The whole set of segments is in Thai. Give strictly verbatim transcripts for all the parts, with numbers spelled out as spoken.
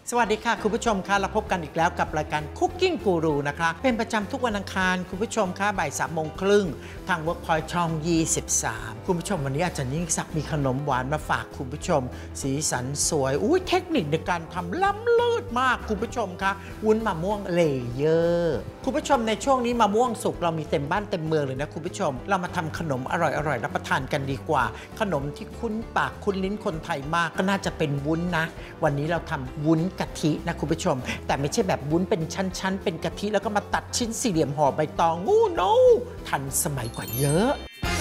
สวัสดีค่ะคุณผู้ชมค่ะเราพบกันอีกแล้วกับรายการ Cooking Guru นะคะเป็นประจำทุกวันอังคารคุณผู้ชมค่ะบ่ายสามโมงครึ่งทาง Workpoint ช่องยี่สิบสามคุณผู้ชมวันนี้อาจารย์ยิ่งศักดิ์มีขนมหวานมาฝากคุณผู้ชมสีสันสวยอุ้ยเทคนิคในการทำล้ำเลิศมากคุณผู้ชมค่ะวุ้นมะม่วงเลเยอร์คุณผู้ชมในช่วงนี้มะม่วงสุกเรามีเต็มบ้านเต็มเมืองเลยนะคุณผู้ชมเรามาทำขนมอร่อยๆรับประทานกันดีกว่าขนมที่คุ้นปากคุ้นลิ้นคนไทยมากก็น่าจะเป็นวุ้นนะวันนี้เราทำวุ้นกะทินะคุณผู้ชมแต่ไม่ใช่แบบวุ้นเป็นชั้นๆเป็นกะทิแล้วก็มาตัดชิ้นสี่เหลี่ยมห่อใบตองงูโนทันสมัยกว่าเยอะ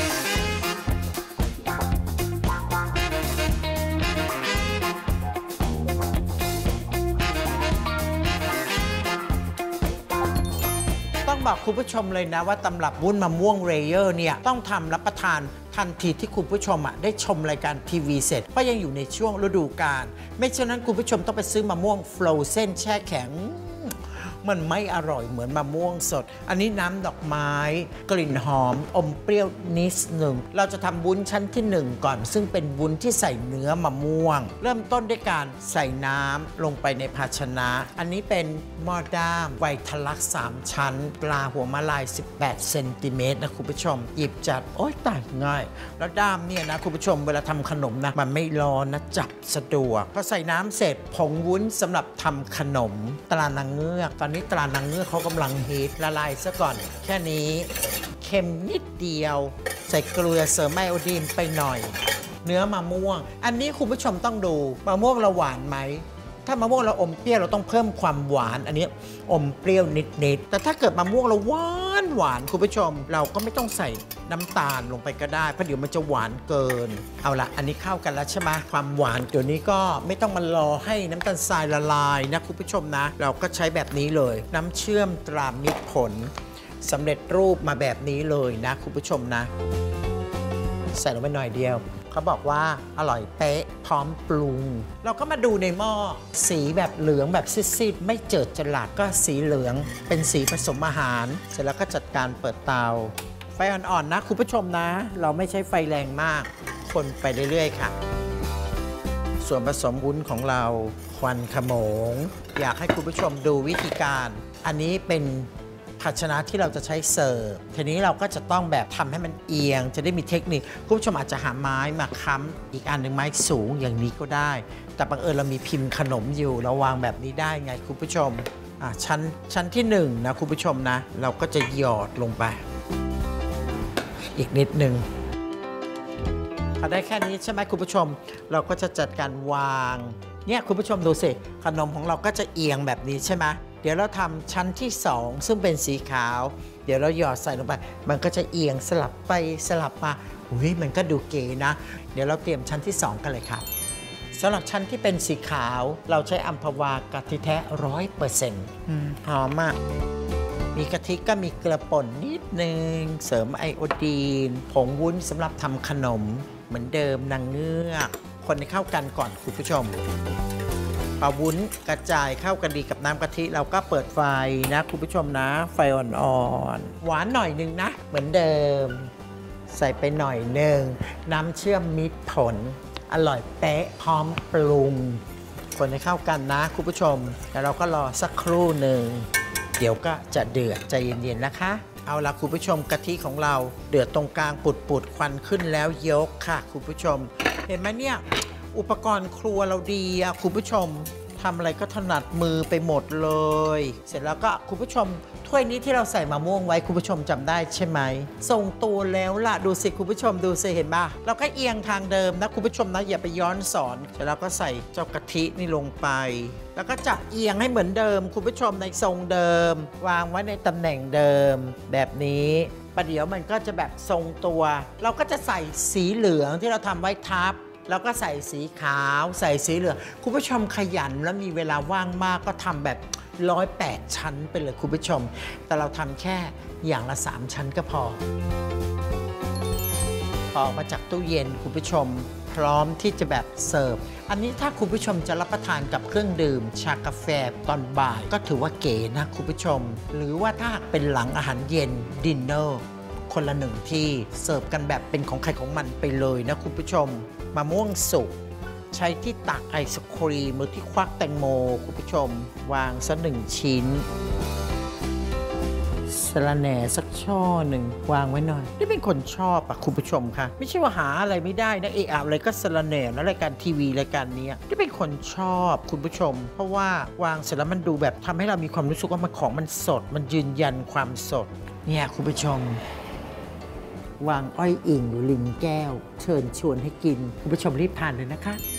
ต้องบอกคุณผู้ชมเลยนะว่าตำรับวุ้นมะม่วงเรเยอร์เนี่ยต้องทำรับประทานทันทีที่คุณผู้ชมอ่ะได้ชมรายการทีวีเสร็จเพราะยังอยู่ในช่วงฤดูกาลไม่เช่นนั้นคุณผู้ชมต้องไปซื้อมะม่วงฟรอเซนแช่แข็งมันไม่อร่อยเหมือนมะม่วงสดอันนี้น้ำดอกไม้กลิ่นหอมอมเปรี้ยวนิดหนึ่งเราจะทำวุ้นชั้นที่หนึ่งก่อนซึ่งเป็นวุ้นที่ใส่เนื้อมะม่วงเริ่มต้นด้วยการใส่น้ำลงไปในภาชนะอันนี้เป็นหม้อด้ามไวทลักสามชั้นปลาหัวมะลายสิบแปดเซนติเมตรนะคุณผู้ชมหยิบจัดโอ๊ยตายง่ายแล้วด้ามเนี่ยนะคุณผู้ชมเวลาทำขนมนะมันไม่ร้อนนะจับสะดวกพอใส่น้ำเสร็จผงวุ้นสำหรับทำขนมตรานางเงือกตอนนี้ตรานางเงือกเขากำลังฮิตละลายซะก่อนแค่นี้เค็มนิดเดียวใส่เกลือเสริมไอโอดีนไปหน่อยเนื้อมะม่วงอันนี้คุณผู้ชมต้องดูมะม่วงเราหวานไหมถ้ามะม่วงเราอมเปรี้ยวเราต้องเพิ่มความหวานอันนี้อมเปรี้ยวนิดๆแต่ถ้าเกิดมะม่วงเราหวานหวานคุณผู้ชมเราก็ไม่ต้องใส่น้ำตาลลงไปก็ได้เพราะเดี๋ยวมันจะหวานเกินเอาละอันนี้เข้ากันแล้วใช่ไหมความหวานเดี๋ยวนี้ก็ไม่ต้องมารอให้น้ำตาลทรายละลายนะคุณผู้ชมนะเราก็ใช้แบบนี้เลยน้ำเชื่อมตรามิตรผลสำเร็จรูปมาแบบนี้เลยนะคุณผู้ชมนะใส่ลงไปหน่อยเดียวเขาบอกว่าอร่อยเป๊ะพร้อมปรุงเราก็มาดูในหม้อสีแบบเหลืองแบบซีดๆไม่เจิดจรัสก็สีเหลืองเป็นสีผสมอาหารเสร็จแล้วก็จัดการเปิดเตาไฟอ่อนๆนะคุณผู้ชมนะเราไม่ใช้ไฟแรงมากคนไปเรื่อยๆค่ะส่วนผสมวุ้นของเราควันขโมงอยากให้คุณผู้ชมดูวิธีการอันนี้เป็นภาชนะที่เราจะใช้เสิร์ฟทีนี้เราก็จะต้องแบบทำให้มันเอียงจะได้มีเทคนิคคุณผู้ชมอาจจะหาไม้มาค้ำอีกอันหนึ่งไม้สูงอย่างนี้ก็ได้แต่บังเอิญเรามีพิมพ์ขนมอยู่เราวางแบบนี้ได้ไงคุณผู้ชมอ่ะชั้นชั้นที่หนึ่งนะคุณผู้ชมนะเราก็จะหยอดลงไปอีกนิดหนึ่งพอได้แค่นี้ใช่ไหมคุณผู้ชมเราก็จะจัดการวางเนี่ยคุณผู้ชมดูสิขนมของเราก็จะเอียงแบบนี้ใช่ไหมเดี๋ยวเราทำชั้นที่สองซึ่งเป็นสีขาวเดี๋ยวเราหยอดใส่ลงไปมันก็จะเอียงสลับไปสลับมาอุ้ยมันก็ดูเก๋นะเดี๋ยวเราเตรียมชั้นที่สองกันเลยครับสำหรับชั้นที่เป็นสีขาวเราใช้อัมพวากะทิแท้ร้อยเปอร์เซ็นต์หอมมากมีกะทิก็มีเกลือป่นนิดนึงเสริมไอโอดีนผงวุ้นสำหรับทำขนมเหมือนเดิมนางเงือกคนให้เข้ากันก่อนคุณผู้ชมพอวุ้นกระจายเข้ากันดีกับน้ำกะทิเราก็เปิดไฟนะคุณผู้ชมนะไฟอ่อนๆหวานหน่อยนึงนะเหมือนเดิมใส่ไปหน่อยหนึ่งน้ำเชื่อมมิตรผลอร่อยเป๊ะพร้อมปรุงคนให้เข้ากันนะคุณผู้ชมแล้วเราก็รอสักครู่หนึ่งเดี๋ยวก็จะเดือดใจเย็นๆนะคะเอาละคุณผู้ชมกะทิของเราเดือดตรงกลางปุดๆควันขึ้นแล้วยกค่ะคุณผู้ชมเห็นไหมเนี่ยอุปกรณ์ครัวเราดีอะคุณผู้ชมทำอะไรก็ถนัดมือไปหมดเลยเสร็จแล้วก็คุณผู้ชมถ้วยนี้ที่เราใส่มะม่วงไว้คุณผู้ชมจำได้ใช่ไหมทรงตัวแล้วล่ะดูสิคุณผู้ชมดูสิเห็นป่ะเราก็เอียงทางเดิมนะคุณผู้ชมนะอย่าไปย้อนสอนเสร็จแล้วก็ใส่เจ้ากะทินี่ลงไปแล้วก็จับเอียงให้เหมือนเดิมคุณผู้ชมในทรงเดิมวางไว้ในตำแหน่งเดิมแบบนี้ประเดี๋ยวมันก็จะแบบทรงตัวเราก็จะใส่สีเหลืองที่เราทำไว้ทับแล้วก็ใส่สีขาวใส่สีเหลืองคุณผู้ชมขยันแล้วมีเวลาว่างมากก็ทำแบบร้อยแปดชั้นไปเลยคุณผู้ชมแต่เราทำแค่อย่างละสามชั้นก็พอพอออกมาจากตู้เย็นคุณผู้ชมพร้อมที่จะแบบเสิร์ฟอันนี้ถ้าคุณผู้ชมจะรับประทานกับเครื่องดื่มชากาแฟตอนบ่ายก็ถือว่าเก๋นะคุณผู้ชมหรือว่าถ้าเป็นหลังอาหารเย็นดินเนอร์คนละหนึ่งที่เสิร์ฟกันแบบเป็นของใครของมันไปเลยนะคุณผู้ชมมะม่วงสุกใช้ที่ตักไอศครีมหรือที่ควักแตงโมคุณผู้ชมวางสักหนึ่งชิ้นสะระแหน่สักช่อหนึ่งวางไว้หน่อยนี่เป็นคนชอบอะคุณผู้ชมค่ะไม่ใช่ว่าหาอะไรไม่ได้นะเอะอะอะไรก็สะระแหน่แล้วรายการทีวีรายการนี้นี่เป็นคนชอบคุณผู้ชมเพราะว่าวางเสร็จแล้วมันดูแบบทำให้เรามีความรู้สึกว่ามันของมันสดมันยืนยันความสดเนี่ยคุณผู้ชมวางอ้อยอิงหรือลิงแก้วเชิญชวนให้กินคุณผู้ชมรีบทานเลยนะคะ